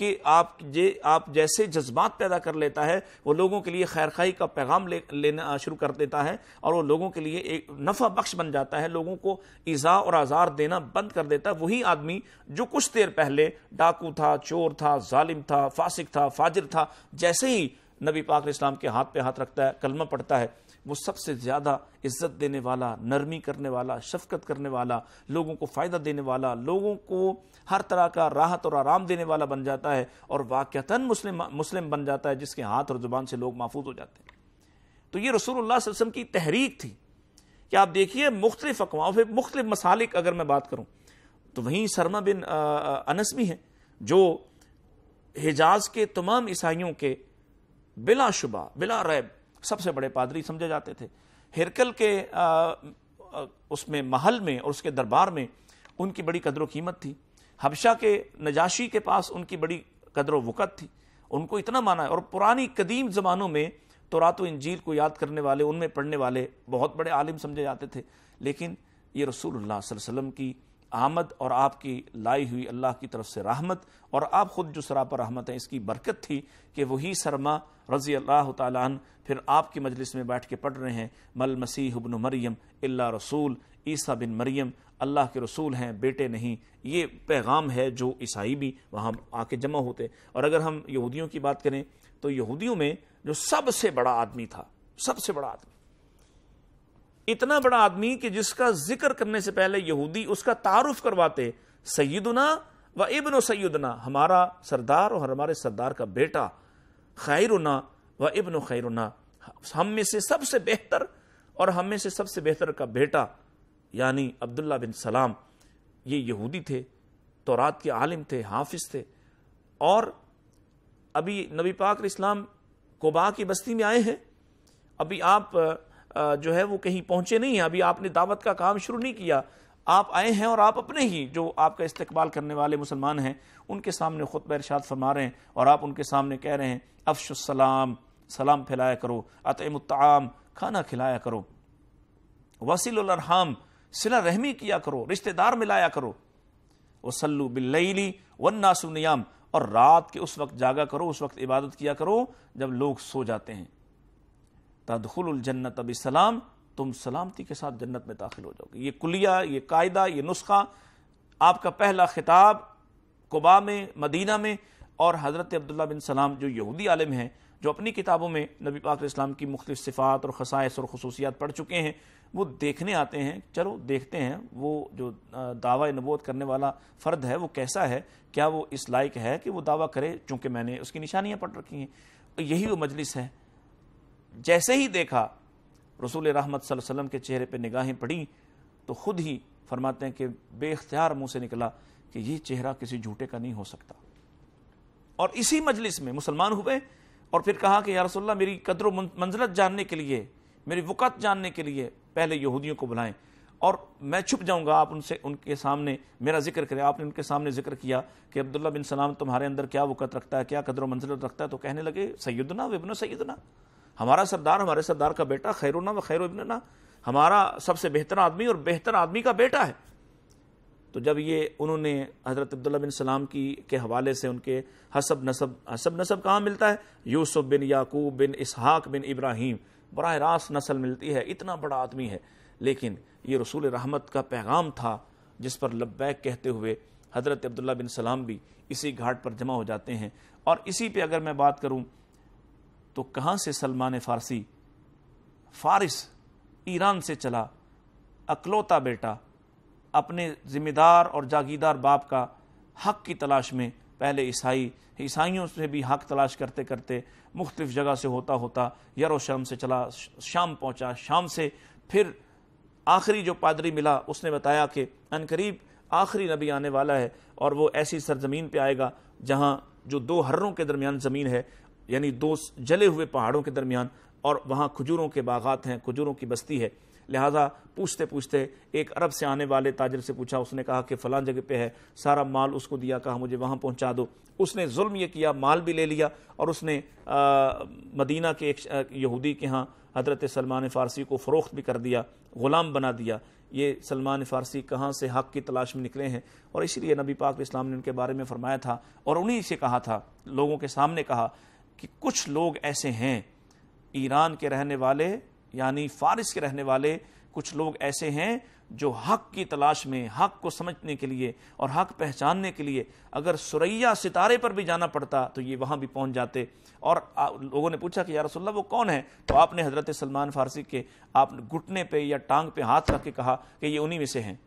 آپ جیسے جذبات پیدا کر لیتا ہے، وہ لوگوں کے لیے خیر خواہی کا پیغام لینا شروع کر دیتا ہے اور وہ لوگوں کے لیے ایک نفع بخش بن جاتا ہے، لوگوں کو ایذا اور آزار دینا بند کر دیتا ہے. وہی آدمی جو کچھ دیر پہلے ڈاکو تھا، چور تھا، ظالم تھا، فاسق تھا، فاجر تھا، جیسے ہی نبی پاک علیہ السلام کے ہاتھ پہ ہاتھ رکھتا ہے، کلمہ پڑھتا ہے، وہ سب سے زیادہ عزت دینے والا، نرمی کرنے والا، شفقت کرنے والا، لوگوں کو فائدہ دینے والا، لوگوں کو ہر طرح کا راحت اور آرام دینے والا بن جاتا ہے اور واقعتاً مسلم بن جاتا ہے، جس کے ہاتھ اور زبان سے لوگ محفوظ ہو جاتے ہیں. تو یہ رسول اللہ صلی اللہ علیہ وسلم کی تحریک تھی کہ آپ دیکھیے مختلف اقوام پہ مختلف مسالک. اگر میں بات کروں تو وہیں سرما بن انس بھی ہیں جو حجاز کے تمام عیسائیوں کے بلا شبہ بلا ریب سب سے بڑے پادری سمجھے جاتے تھے. ہرکل کے اس میں محل میں اور اس کے دربار میں ان کی بڑی قدر و قیمت تھی. حبشہ کے نجاشی کے پاس ان کی بڑی قدر و وقت تھی، ان کو اتنا مانا ہے. اور پرانی قدیم زمانوں میں تورات و انجیل کو یاد کرنے والے، ان میں پڑھنے والے بہت بڑے عالم سمجھے جاتے تھے. لیکن یہ رسول اللہ صلی اللہ علیہ وسلم کی آمد اور آپ کی لائی ہوئی اللہ کی طرف سے رحمت، اور آپ خود جو سراپا رحمت ہیں، اس کی برکت تھی کہ وہی سرما رضی اللہ تعالیٰ عنہ پھر آپ کی مجلس میں بیٹھ کے پڑھ رہے ہیں مل مسیح ابن مریم الا رسول، عیسیٰ بن مریم اللہ کے رسول ہیں، بیٹے نہیں. یہ پیغام ہے جو عیسائی بھی وہاں آ کے جمع ہوتے. اور اگر ہم یہودیوں کی بات کریں تو یہودیوں میں جو سب سے بڑا آدمی تھا، سب سے بڑا آدمی، اتنا بڑا آدمی کہ جس کا ذکر کرنے سے پہلے یہودی اس کا تعارف کرواتے سیدنا و ابن سیدنا ہمارا سردار اور ہمارے سردار کا بیٹا، خیرنا و ابن خیرنا ہم میں سے سب سے بہتر اور ہم میں سے سب سے بہتر کا بیٹا یعنی عبداللہ بن سلام. یہ یہودی تھے، تورات کے عالم تھے، حافظ تھے، اور ابھی نبی پاک علیہ السلام قباء کی بستی میں آئے ہیں. ابھی آپ جو ہے وہ کہیں پہنچے نہیں ہیں، ابھی آپ نے دعوت کا کام شروع نہیں کیا. آپ آئے ہیں اور آپ اپنے ہی جو آپ کا استقبال کرنے والے مسلمان ہیں ان کے سامنے خطبہ ارشاد فرما رہے ہیں، اور آپ ان کے سامنے کہہ رہے ہیں افشوا السلام، سلام پھیلایا کرو، اطعموا الطعام، کھانا کھلایا کرو، وصلوا الارحام، صلہ رحمی کیا کرو، رشتہ دار ملایا کرو، وصلوا باللیل والناس نیام، اور رات کے اس وقت جاگا کرو، اس وقت عبادت کیا کرو جب لوگ سو جاتے ہیں. تدخلوا الجنت بسلام، تم سلامتی کے ساتھ جنت میں داخل ہو جاؤ گے. یہ کلیہ، یہ قاعدہ، یہ نسخہ آپ کا پہلا خطاب قباء میں، مدینہ میں. اور حضرت عبداللہ بن سلام جو یہودی عالم ہیں، جو اپنی کتابوں میں نبی پاک علیہ السلام کی مختلف صفات اور خصائص اور خصوصیات پڑھ چکے ہیں، وہ دیکھنے آتے ہیں. چلو دیکھتے ہیں وہ جو دعویٰ نبوت کرنے والا فرد ہے وہ کیسا ہے، کیا وہ اس لائق ہے کہ وہ دعویٰ کرے، چونکہ میں نے اس کی نشانیاں پڑھ رکھی ہیں. یہی وہ مجلس ہے. جیسے ہی دیکھا رسول رحمت صلی اللہ علیہ وسلم کے چہرے پہ نگاہیں پڑیں تو خود ہی فرماتے ہیں کہ بے اختیار منہ سے نکلا کہ یہ چہرہ کسی جھوٹے کا نہیں ہو سکتا. اور اسی مجلس میں مسلمان ہوئے اور پھر کہا کہ یا رسول اللہ میری قدر و منزلت جاننے کے لیے، میری وقت جاننے کے لیے پہلے یہودیوں کو بلائیں اور میں چھپ جاؤں گا. آپ ان کے سامنے میرا ذکر کریں. آپ نے ان کے سامنے ذکر کیا کہ عبداللہ بن سلام تمہارے اندر کیا وقت رکھتا ہے، کیا قدر و منزلت رکھتا ہے. تو کہنے لگے سیدنا و ابن سیدنا، ہمارا سردار، ہمارے سردار کا بیٹا، خیرنا و خیر ابننا، ہمارا سب سے بہتر آدمی اور بہتر آدمی کا بیٹا ہے. تو جب یہ انہوں نے حضرت عبداللہ بن سلام کے حوالے سے ان کے حسب نسب کہاں ملتا ہے؟ یوسف بن یعقوب بن اسحاق بن ابراہیم، براہ راست نسل ملتی ہے. اتنا بڑا آدمی ہے. لیکن یہ رسول رحمت کا پیغام تھا جس پر لبیک کہتے ہوئے حضرت عبداللہ بن سلام بھی اسی گھاٹ پر جمع ہو جاتے ہیں. اور اسی پہ اگر میں بات کروں تو کہاں سے سلمان فارسی، فارس، ایران سے چلا، اکلوتا بیٹا، اپنے ذمہ دار اور جاگیردار باپ کا حق کی تلاش میں، پہلے عیسائیوں سے بھی حق تلاش کرتے کرتے مختلف جگہ سے ہوتا یروشلم سے چلا، شام پہنچا، شام سے پھر آخری جو پادری ملا اس نے بتایا کہ عنقریب آخری نبی آنے والا ہے اور وہ ایسی سرزمین پہ آئے گا جہاں جو دو ہرروں کے درمیان زمین ہے، یعنی دو جلے ہوئے پہاڑوں کے درمیان، اور وہاں کھجوروں کے باغات ہیں، کھجوروں کی بستی ہے. لہذا پوچھتے پوچھتے ایک عرب سے آنے والے تاجر سے پوچھا، اس نے کہا کہ فلاں جگہ پہ ہے، سارا مال اس کو دیا، کہا مجھے وہاں پہنچا دو. اس نے ظلم یہ کیا، مال بھی لے لیا، اور اس نے مدینہ کے ایک یہودی کے ہاں حضرت سلمان فارسی کو فروخت بھی کر دیا، غلام بنا دیا. یہ سلمان فارسی کہاں سے حق کی تلاش میں نکلے ہیں، اور اسی لیے نبی پاک علیہ السلام نے ان کے بارے میں فرمایا تھا اور انہی سے کہا تھا، لوگوں کے سامنے کہا کہ کچھ لوگ ایسے ہیں ایران کے رہنے والے، یعنی فارس کے رہنے والے، کچھ لوگ ایسے ہیں جو حق کی تلاش میں، حق کو سمجھنے کے لیے اور حق پہچاننے کے لیے اگر ثریا ستارے پر بھی جانا پڑتا تو یہ وہاں بھی پہنچ جاتے. اور لوگوں نے پوچھا کہ یا رسول اللہ وہ کون ہے؟ تو آپ نے حضرت سلمان فارسی کے آپ گھٹنے پہ یا ٹانگ پہ ہاتھ رکھ کے کہا کہ یہ انہی میں سے ہیں.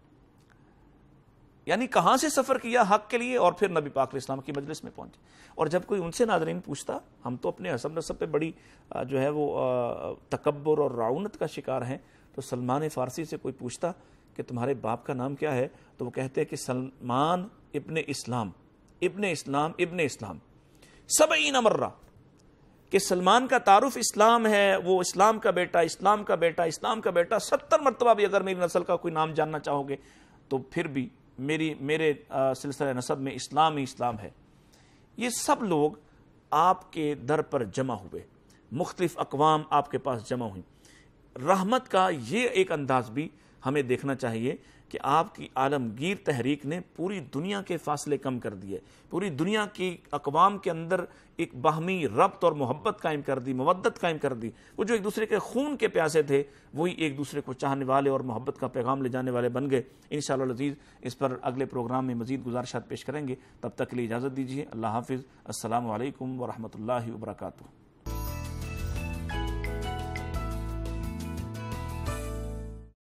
یعنی کہاں سے سفر کیا حق کے لیے، اور پھر نبی پاک علیہ السلام کی مجلس میں پہنچے. اور جب کوئی ان سے ناظرین پوچھتا، ہم تو اپنے حسب نسب پہ بڑی جو ہے وہ تکبر اور رعونت کا شکار ہیں، تو سلمان فارسی سے کوئی پوچھتا کہ تمہارے باپ کا نام کیا ہے، تو وہ کہتے ہیں کہ سلمان ابن اسلام، ابن اسلام، ابن اسلام 70 مرہ، کہ سلمان کا تعارف اسلام ہے، وہ اسلام کا بیٹا، اسلام کا بیٹا، اسلام کا بیٹا. 70 مرتبہ بھی اگر میری نسل کا کوئی نام جاننا چاہو گے تو پھر بھی میرے سلسلہ نسب میں اسلام ہی اسلام ہے. یہ سب لوگ آپ کے در پر جمع ہوئے، مختلف اقوام آپ کے پاس جمع ہوئیں. رحمت کا یہ ایک انداز بھی ہمیں دیکھنا چاہیے کہ آپ کی عالمگیر تحریک نے پوری دنیا کے فاصلے کم کر دیے، پوری دنیا کی اقوام کے اندر ایک باہمی ربط اور محبت قائم کر دی، مودت قائم کر دی. وہ جو ایک دوسرے کے خون کے پیاسے تھے وہی ایک دوسرے کو چاہنے والے اور محبت کا پیغام لے جانے والے بن گئے. انشاءاللہ العزیز اس پر اگلے پروگرام میں مزید گزارشات پیش کریں گے. تب تک کے لیے اجازت دیجیے. اللہ حافظ. السلام علیکم ورحمۃ اللہ وبرکاتہ.